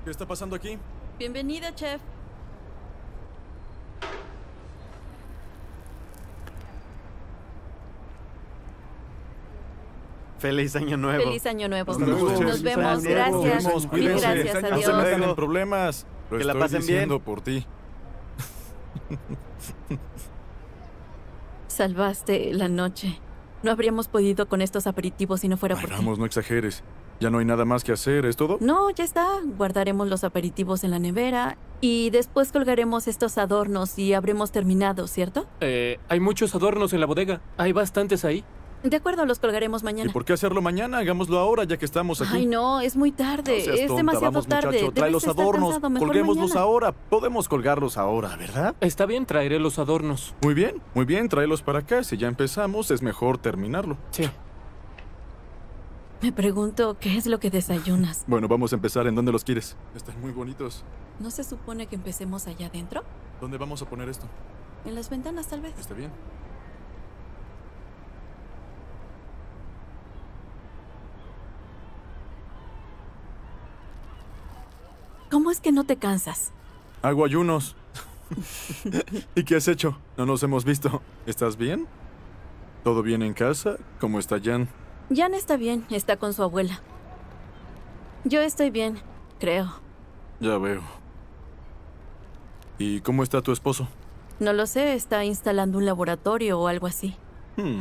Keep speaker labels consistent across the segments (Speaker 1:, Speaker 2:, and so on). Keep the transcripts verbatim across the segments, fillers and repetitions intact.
Speaker 1: ¿Qué está pasando aquí?
Speaker 2: Bienvenida, chef.
Speaker 3: Feliz año nuevo.
Speaker 2: Feliz año nuevo.
Speaker 1: Hasta luego.
Speaker 2: Nos
Speaker 1: Feliz
Speaker 2: vemos.
Speaker 3: año nuevo.
Speaker 2: Gracias.
Speaker 1: Nos vemos,
Speaker 2: Mil
Speaker 1: cuídense.
Speaker 2: gracias.
Speaker 1: No se
Speaker 2: Adiós.
Speaker 1: metan en problemas. Lo
Speaker 3: Que la
Speaker 1: estoy
Speaker 3: pasen
Speaker 1: diciendo
Speaker 3: bien.
Speaker 1: por ti.
Speaker 2: Salvaste la noche. No habríamos podido con estos aperitivos si no fuera
Speaker 1: Ay,
Speaker 2: por ti.
Speaker 1: vamos, no exageres. Ya no hay nada más que hacer, ¿es todo?
Speaker 2: No, ya está. Guardaremos los aperitivos en la nevera y después colgaremos estos adornos y habremos terminado, ¿cierto?
Speaker 4: Eh, hay muchos adornos en la bodega. Hay bastantes ahí.
Speaker 2: De acuerdo, los colgaremos
Speaker 1: ¿Y
Speaker 2: mañana.
Speaker 1: por qué hacerlo mañana? Hagámoslo ahora, ya que estamos aquí.
Speaker 2: Ay, no, es muy tarde.
Speaker 1: No seas
Speaker 2: es
Speaker 1: tonta.
Speaker 2: demasiado
Speaker 1: Vamos,
Speaker 2: tarde.
Speaker 1: muchacho, trae
Speaker 2: Debes
Speaker 1: los
Speaker 2: estar
Speaker 1: adornos.
Speaker 2: cansado. Mejor
Speaker 1: Colguémoslos
Speaker 2: mañana.
Speaker 1: ahora. Podemos colgarlos ahora, ¿verdad?
Speaker 4: Está bien, traeré los adornos.
Speaker 1: Muy bien, muy bien. Tráelos para acá. Si ya empezamos, es mejor terminarlo.
Speaker 4: Sí.
Speaker 2: Me pregunto, ¿qué es lo que desayunas?
Speaker 1: Bueno, vamos a empezar. ¿En dónde los quieres? Están muy bonitos.
Speaker 2: ¿No se supone que empecemos allá adentro?
Speaker 1: ¿Dónde vamos a poner esto?
Speaker 2: En las ventanas, tal vez.
Speaker 1: Está bien.
Speaker 2: ¿Cómo es que no te cansas?
Speaker 1: Hago ayunos. ¿Y qué has hecho? No nos hemos visto. ¿Estás bien? ¿Todo bien en casa? ¿Cómo está Jan?
Speaker 2: Jan está bien, está con su abuela. Yo estoy bien, creo.
Speaker 1: Ya veo. ¿Y cómo está tu esposo?
Speaker 2: No lo sé, está instalando un laboratorio o algo así.
Speaker 1: Hmm.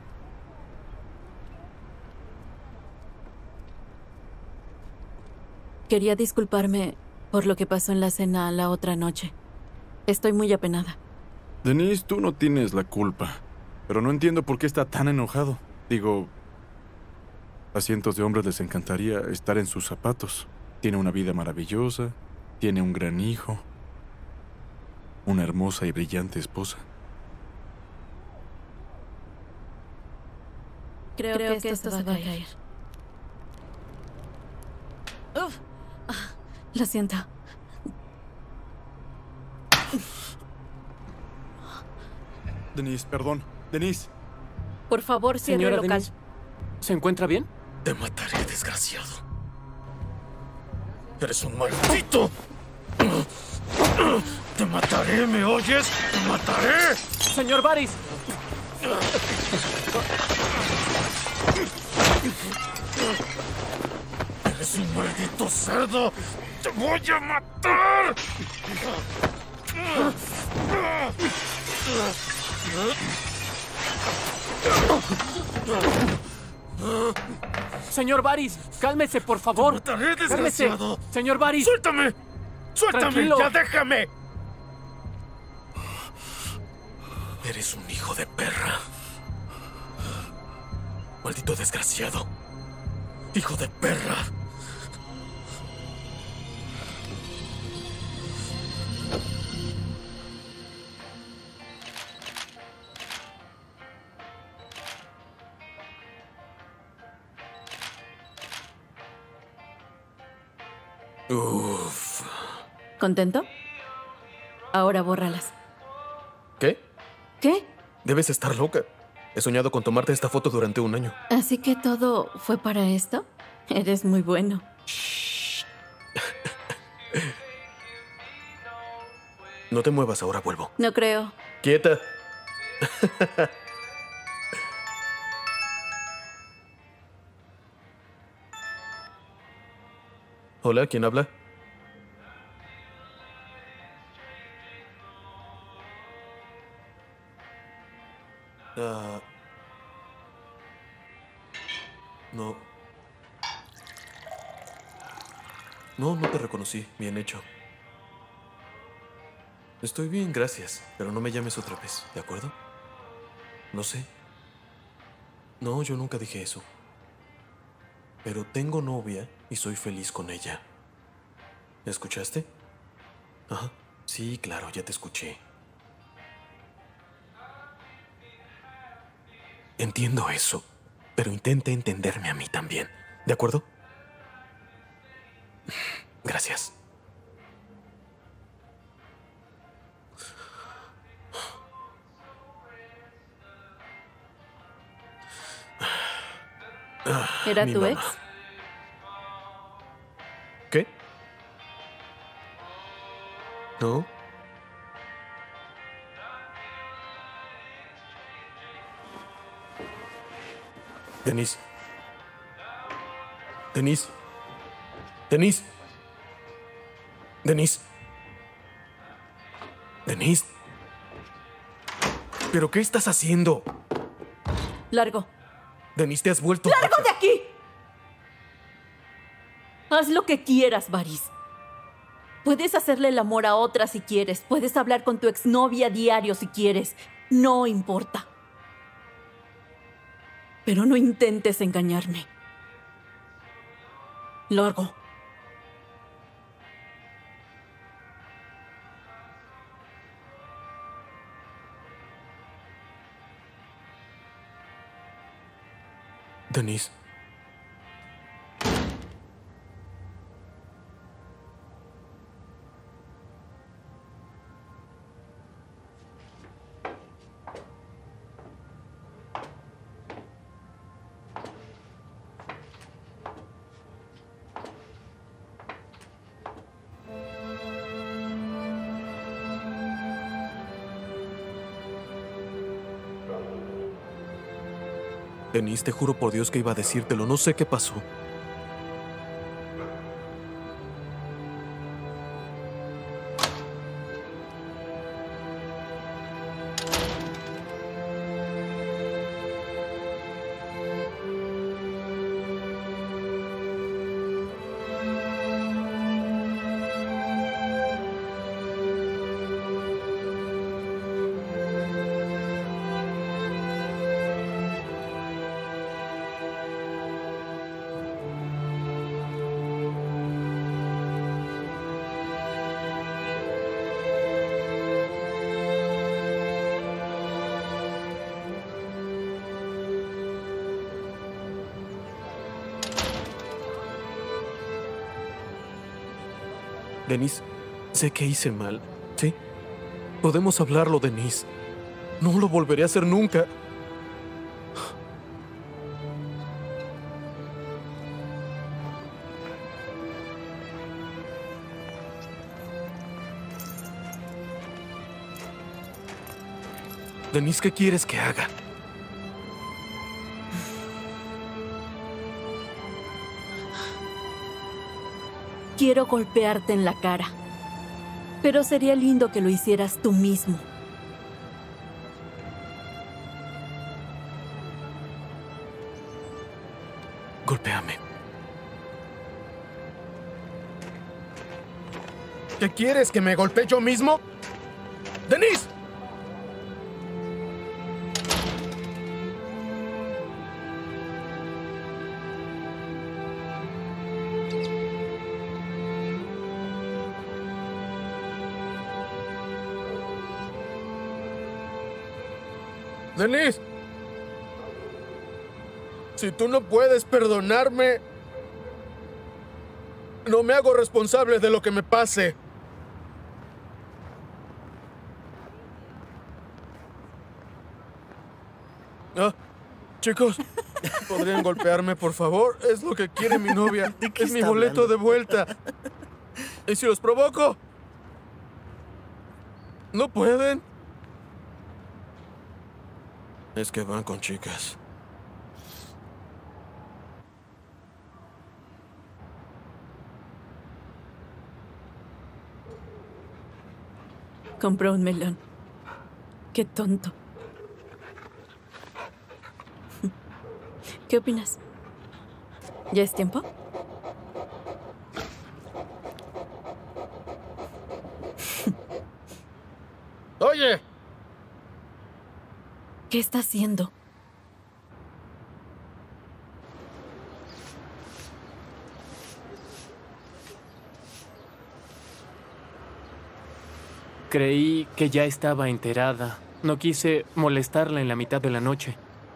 Speaker 2: Quería disculparme por lo que pasó en la cena la otra noche. Estoy muy apenada.
Speaker 1: Denise, tú no tienes la culpa. Pero no entiendo por qué está tan enojado. Digo, a cientos de hombres les encantaría estar en sus zapatos. Tiene una vida maravillosa, tiene un gran hijo, una hermosa y brillante esposa.
Speaker 2: Creo, Creo que, esto, se va a caer. Uf. Ah, lo siento.
Speaker 1: Denise, perdón. Denise.
Speaker 2: Por favor, cierre el
Speaker 4: Señora
Speaker 2: local.
Speaker 4: Denise, ¿se encuentra bien?
Speaker 5: Te mataré, desgraciado. Eres un maldito. Te mataré, ¿me oyes? ¡Te mataré!
Speaker 4: ¡Señor Varys!
Speaker 5: ¡Eres un maldito cerdo! ¡Te voy a matar!
Speaker 4: Señor Varys, cálmese, por favor.
Speaker 5: ¡Te mataré,
Speaker 4: Cálmese.
Speaker 5: desgraciado!
Speaker 4: Señor Varys.
Speaker 5: ¡Suéltame! ¡Suéltame!
Speaker 4: Tranquilo.
Speaker 5: ¡Ya déjame! Eres un hijo de perra. Maldito desgraciado. Hijo de perra. Uf.
Speaker 2: ¿Contento? Ahora bórralas.
Speaker 5: ¿Qué?
Speaker 2: ¿Qué?
Speaker 5: Debes estar loca. He soñado con tomarte esta foto durante un año.
Speaker 2: ¿Así que todo fue para esto? Eres muy bueno.
Speaker 5: No te muevas, ahora vuelvo.
Speaker 2: No creo.
Speaker 5: ¡Quieta! Hola, ¿quién habla? Ah, no. No, no te reconocí. Bien hecho. Estoy bien, gracias. Pero no me llames otra vez, ¿de acuerdo? No sé. No, yo nunca dije eso. Pero tengo novia y soy feliz con ella. ¿Escuchaste? Ajá. Sí, claro, ya te escuché. Entiendo eso, pero intenta entenderme a mí también, ¿de acuerdo? Gracias.
Speaker 2: ¿Era
Speaker 5: Mi
Speaker 2: tu
Speaker 5: mamá.
Speaker 2: ex?
Speaker 5: ¿Qué? ¿No? Denise. Denise. Denise. Denise. Denise. ¿Pero qué estás haciendo?
Speaker 2: Largo.
Speaker 5: Denise, te has vuelto...
Speaker 2: ¡Largo de aquí! Haz lo que quieras, Varys. Puedes hacerle el amor a otra si quieres. Puedes hablar con tu exnovia a diario si quieres. No importa. Pero no intentes engañarme. Largo.
Speaker 5: Denise. Denise, te juro por Dios que iba a decírtelo. No sé qué pasó. Denise, sé que hice mal, ¿sí? Podemos hablarlo, Denise. No lo volveré a hacer nunca. Denise, ¿qué quieres que haga?
Speaker 2: Quiero golpearte en la cara. Pero sería lindo que lo hicieras tú mismo.
Speaker 5: Golpéame. ¿Qué quieres? ¿Que me golpee yo mismo? ¡Denise! Denise, si tú no puedes perdonarme, no me hago responsable de lo que me pase. Ah, chicos, ¿podrían golpearme, por favor? Es lo que quiere mi novia. Es mi boleto de vuelta. ¿Y si los provoco? ¿No pueden? Es que van con chicas.
Speaker 2: Compró un melón. Qué tonto. ¿Qué opinas? ¿Ya es tiempo?
Speaker 5: ¡Oye!
Speaker 2: ¿Qué está haciendo?
Speaker 4: Creí que ya estaba enterada. No quise molestarla en la mitad de la noche.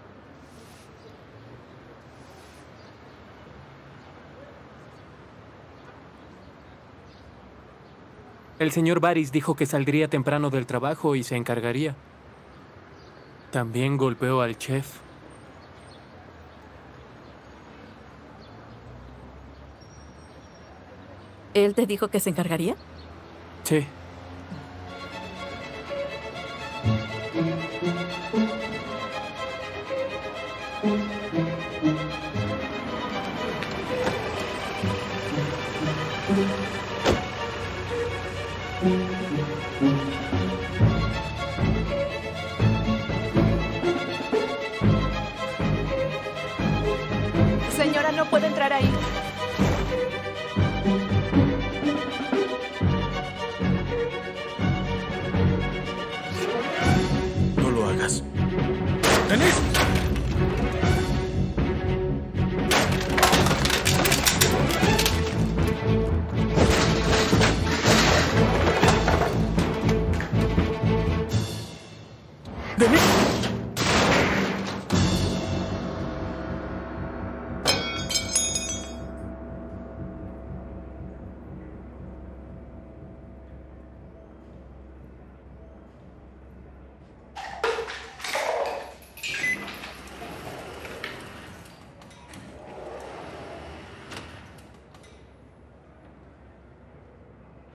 Speaker 4: El señor Varys dijo que saldría temprano del trabajo y se encargaría. También golpeó al chef.
Speaker 2: ¿Él te dijo que se encargaría?
Speaker 4: Sí.
Speaker 3: Señora, no puede entrar ahí.
Speaker 5: No lo hagas.
Speaker 1: ¡Denise!